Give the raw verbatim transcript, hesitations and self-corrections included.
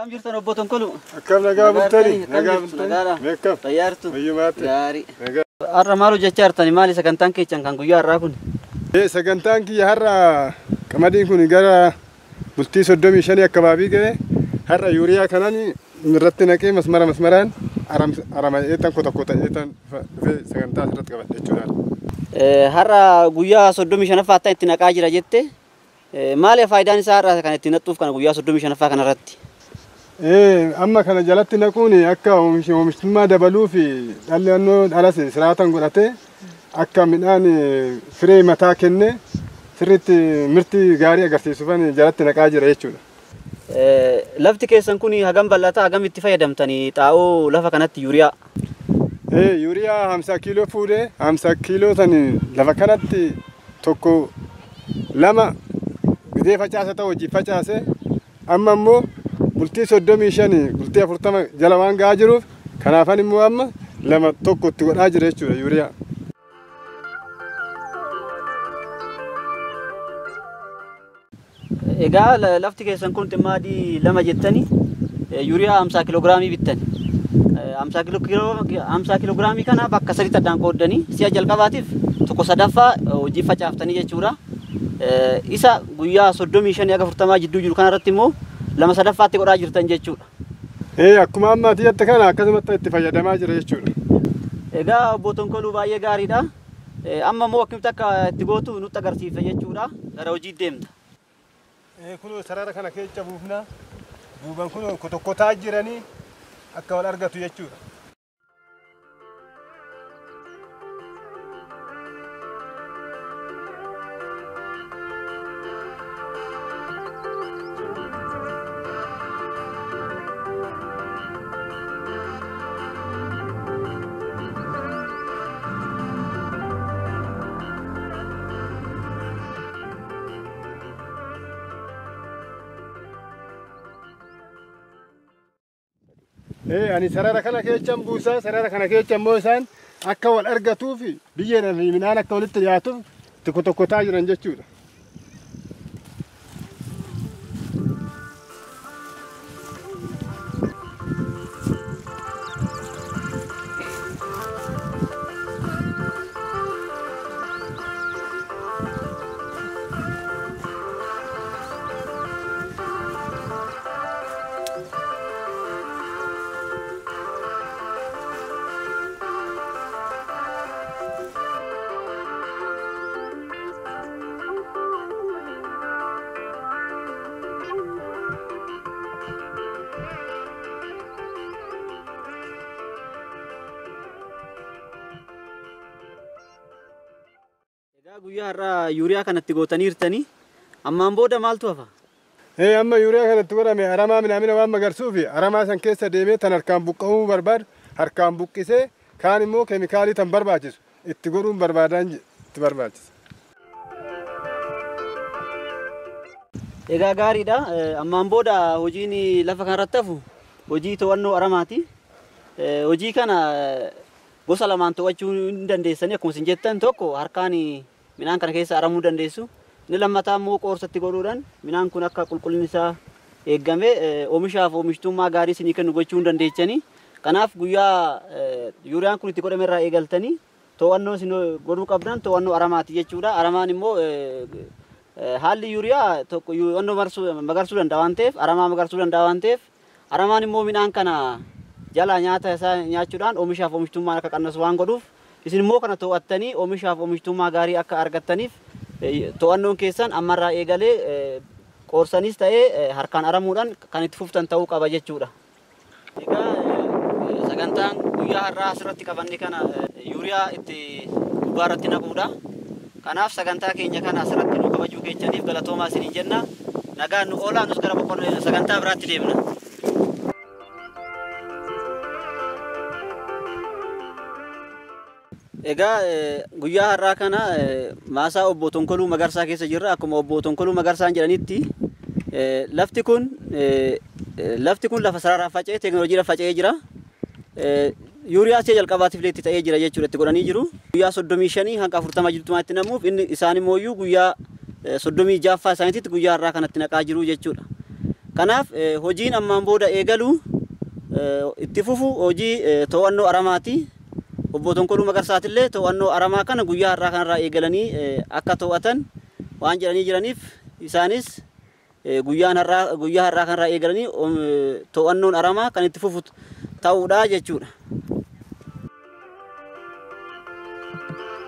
Akkam jirtan obbo Tonkolu? Akkam nagaa bultani? Nagaa bultani? Meeqam? Fayyaartu? Fayyumaatti? Gaarii. Nagaa. Har'a maal hojjechaa jirtani? Maali sagantaan keessan kan guyyaa har'aa kun? Eh sagantaan kiyya har'a qamadiin kun gara bultii soddomii shanii akkabaabii ga'e har'a yuuriyaa kanan irratti naqee masmara masmaraan arama eetan kota kota eetan dhufee sagantaa irratti qabadhe jechuudha. Har'a guyyaa soddomii shanaffaa itti naqaa jira jette. Maali faayidaan isaa har'a kan itti naqxuuf kana guyyaa soddomii shanaffaa kanarratti? Eh amma kana jalatti naquun akka oomishtummaa dabaluu fi dhalli naannoo dhalas siraatan godhatee akka midhaan firee mataa kenne sirriitti mirti gaarii agarsiisuufan jalatti naqaa jira jechuudha. Lafti keessan kun hagam bal'ata hagam itti fayyadamtanii xaa'oo lafa kanatti yuuriyaa? Eh yuuriyaa hamsa kiiloo fuudhee hamsa kiiloo tan lafa kanatti tokko lama gidee facaasa ta'u hojii facaase amma immoo bultii soddomii shanii bultii afurtama jala waan ga'aa jiruuf kanaafan immoo amma lama tokko itti godhaa jira jechuudha yuuriyaa. Egaa lafti keessan kun ximmaadii lama jettanii yuuriyaa hamsa kiloogiraamii bittan. hamsa kiloogiraamii kana bakka sadiitti addaan qooddanii si'a jalqabaatiif tokko sadaffaa hojii facaaftanii jechuudha. Isa guyyaa soddomii shanii aga afurtamaa jidduu jiru kanarratti immoo lama sadaffaatti godhaa jirtan jechuudha. Eh akkuma amma tiyyatta kana akkasumatti itti fayyadamaa jira jechuudha. Egaa obbo Tonkoluu baay'ee gaariidha. Amma immoo akkamitti akka itti gootu nutti agarsiisa jechuudha. Gara hojii deemta. Eh kun sarara kana keessa buufna. Buuban kun kotokkotaa jiranii akka wal argatu jechuudha. Eh ani sarara kana keessa buusaa sarara kana keessa immoo isaan akka wal argatuuf biyyeen fi midhaan akka walitti dhiyaatuuf tokko tokkotaa jiran jechuudha. Guyyaa har'a yuuriyaa kanatti gootanii jirtanii ammaan booda maaltu hafa? Eh amma yuuriyaa kanatti godhame aramaa midhaamina waan magarsuuf aramaa san keessa deemee tan harkaan buqqa'uu barbaadu harkaan buqqisee kaan immoo keemikaalii tan barbaachisu itti godhuun barbaadaan itti barbaachisa. Egaa gaariidha. Ammaan booda hojiin lafa kanarratti hafu hojii to'annoo aramaati. Hojii kana gosa lamaan to'achuu hin dandeessanii akkuma isin jettan tokko harkaan midhaan kana keessa aramuu dandeessu. Inni lammataa immoo qoorsatti godhuudhaan midhaan kun akka qulqullinni isaa eegame oomishaaf oomishtummaa gaarii isinii kennu gochuu hin dandeechanii. Kanaaf guyyaa yuuriyaan kun itti godhame irraa eegaltanii to'annoo isin godhuu qabdan to'annoo aramaati jechuudha. Aramaan immoo haalli yuuriyaa tokko to'annoo magarsuu danda'a waan ta'eef aramaa magarsuu danda'a waan ta'eef aramaan immoo midhaan kana jala nyaata isaa nyaachuudhaan oomishaaf oomishtummaa akka qannasu waan godhuuf isin immoo kana to'attanii oomishaaf oomishtummaa gaarii akka argattaniif to'annoon keessan ammarraa eegalee qoorsanis ta'ee harkaan aramuudhaan kan itti fuftan ta'uu qaba jechuudha. Egaa sagantaan guyyaa har'aa asirratti qabanne kana yuuriyaa itti gubbaa irratti naquudha. Kanaaf sagantaa keenya kana asirratti nu kabajuu keessaniif galatoomaa isiniin jenna. Nagaan nu oolaa nus gara boqonnaa sagantaa biraatti deemna. Egaa guyyaa har'aa kana maasaa obbo Tonkoluu Magarsaa keessa jirra. Akkuma obbo Tonkoluu Magarsaan jedhanitti lafti kun lafti kun lafa sararaan faca'ee teekinooloojiidhaan faca'ee jira. Yuuriyaa si'a jalqabaatiif illee itti ta'ee jira jechuudha itti godhanii jiru. Guyyaa soddomii shanii hanga afurtama jirtumaatti namuuf inni isaan immoo guyyaa soddomii jaaffaa isaaniitti guyyaa har'aa kanatti naqaa jiru jechuudha. Kanaaf hojiin ammaan booda eegalu itti fufu hojii to'annoo aramaati. Obbo Tonkoluu Magarsaatiillee to'annoo aramaa kana guyyaa har'aa kanarraa eegalanii akka to'atan waan jedhanii jiraniif isaanis guyyaan har'aa guyyaa har'aa kanarraa eegalanii to'annoon aramaa kan itti fufu ta'uudha jechuudha.